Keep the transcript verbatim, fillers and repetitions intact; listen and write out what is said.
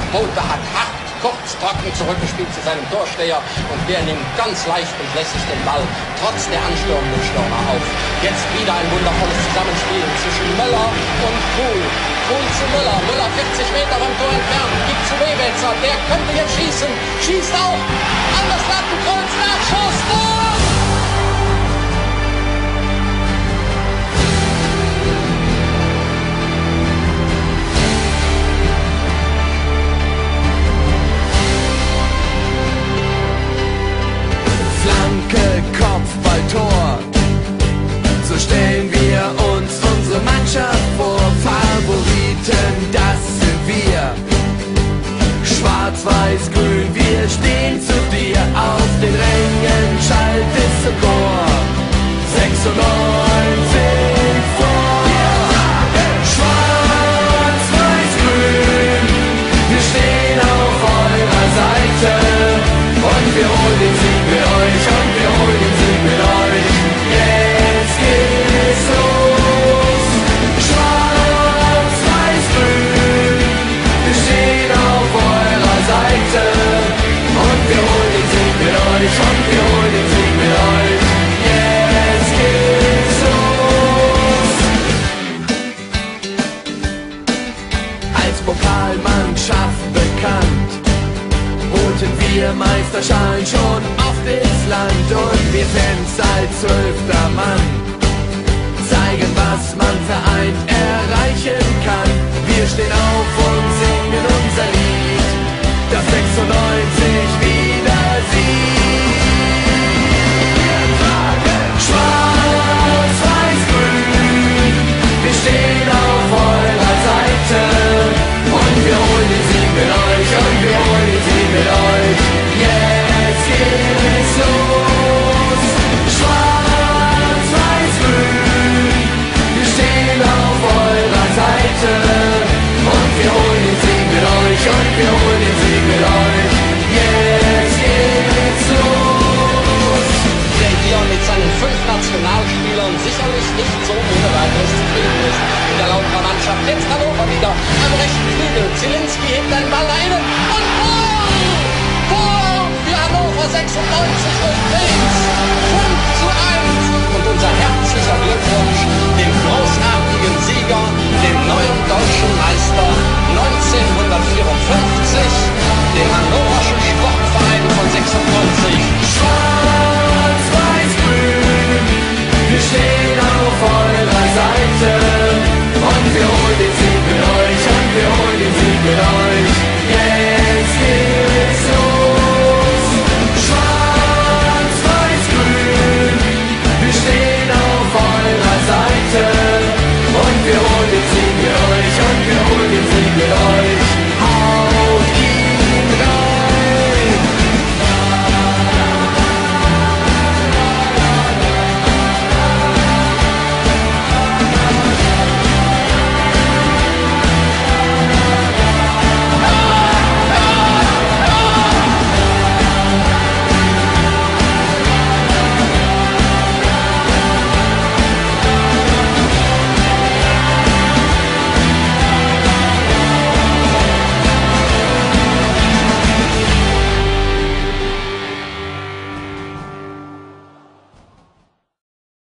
Bote hat hart, kurz, trocken zurückgespielt zu seinem Torsteher und der nimmt ganz leicht und lässig den Ball trotz der anstürmenden Stürmer auf. Jetzt wieder ein wundervolles Zusammenspiel zwischen Möller und Krul. Krul zu Müller, Müller vierzig Meter vom Tor entfernt, gibt zu Wewetzer, der könnte jetzt schießen, schießt auch, an das Lattenkreuz, Nachschuss, Tor! Kopfballtor. So stellen wir uns unsere Mannschaft vor. Favoriten, das sind wir. Schwarz, Weiß, Grün, wir stehen zu dir. Auf den Rängen schallt es zum Chor. sechsundneunzig vor. Schwarz, Weiß, Grün, wir stehen auf eurer Seite. Und wir holen den Sieg mit euch, und wir holen den Sieg mit euch. Jetzt geht's los. Schwarz, Weiß, Grün, wir stehen auf eurer Seite. Und wir holen den Sieg mit euch, und wir holen den Sieg mit euch. Jetzt geht's los. Als Pokalmannschaft bekannt holten wir Meisterschalen schon oft ins Land und wir Fans als zwölfter Mann zeigen, was man vereint erreichen kann. Wir stehen auf und singen unser Lied.